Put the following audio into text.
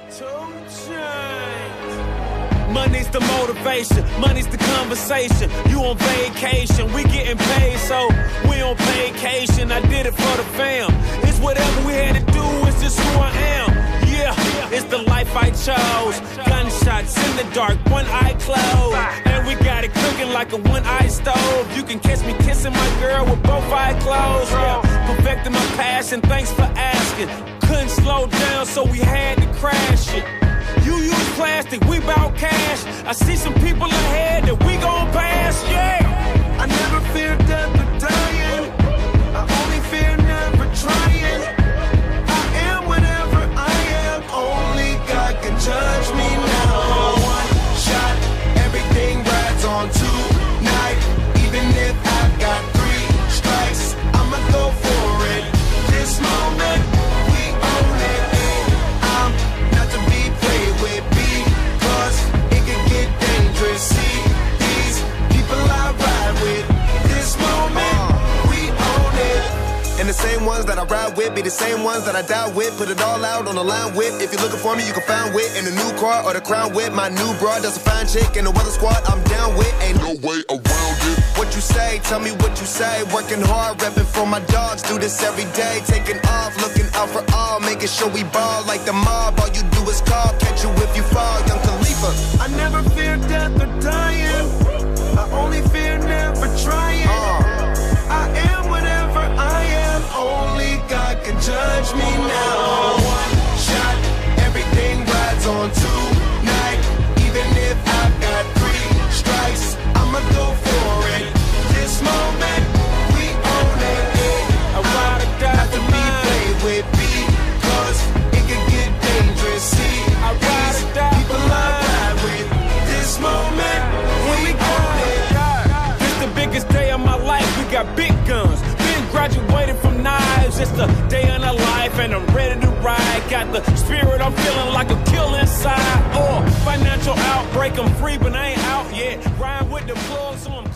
Money's the motivation, money's the conversation. You on vacation, we getting paid, so we on vacation. I did it for the fam. It's whatever we had to do, it's just who I am. Yeah, it's the life I chose. Gunshots in the dark, one eye closed. And we got it cooking like a one-eye stove. You can catch me kissing my girl with both eyes closed. Yeah, perfecting my passion, thanks for asking. Couldn't slow down, so we had to crash it. You use plastic, we bout cash. I see some people ahead that we gon' pass, yeah. I never fear death or dying. I only fear never trying. I am whatever I am. Only God can judge me now. One shot, everything rides on tonight. Even if I've got 3 strikes, I'ma go for it. This moment, we own it. I'm not to be played with because it can get dangerous. See these people I ride with. This moment, we own it. And the same ones that I ride with be the same ones that I die with. Put it all out on the line with. If you're looking for me, you can find wit in the new car or the crown with. My new broad does a fine chick in the weather squad. I'm down with. Ain't no way around it. What you say? Tell me what you say. Working hard, repping for my dogs. Do this every day. Taking off, looking out for all. Making sure we ball like the mob. All you do is call. Catch you if you fall. Young Khalifa. I never fear death or dying. I only fear never trying. I am whatever I am. Only God can judge me now. One shot, everything rides on tonight. Even if I've got 3 strikes, I'ma go for it. This moment, we own it. I ride or die Not to be played with because it can get dangerous. See, I ride or die people I ride with. This moment, we own it. This the biggest day of my life, we got big guns. Been graduated from knives, it's the day of our life and I'm ready to ride. Got the spirit, I'm feeling like a kill inside. Financial outbreak, I'm free but I ain't out yet. Ride with the plug, so I'm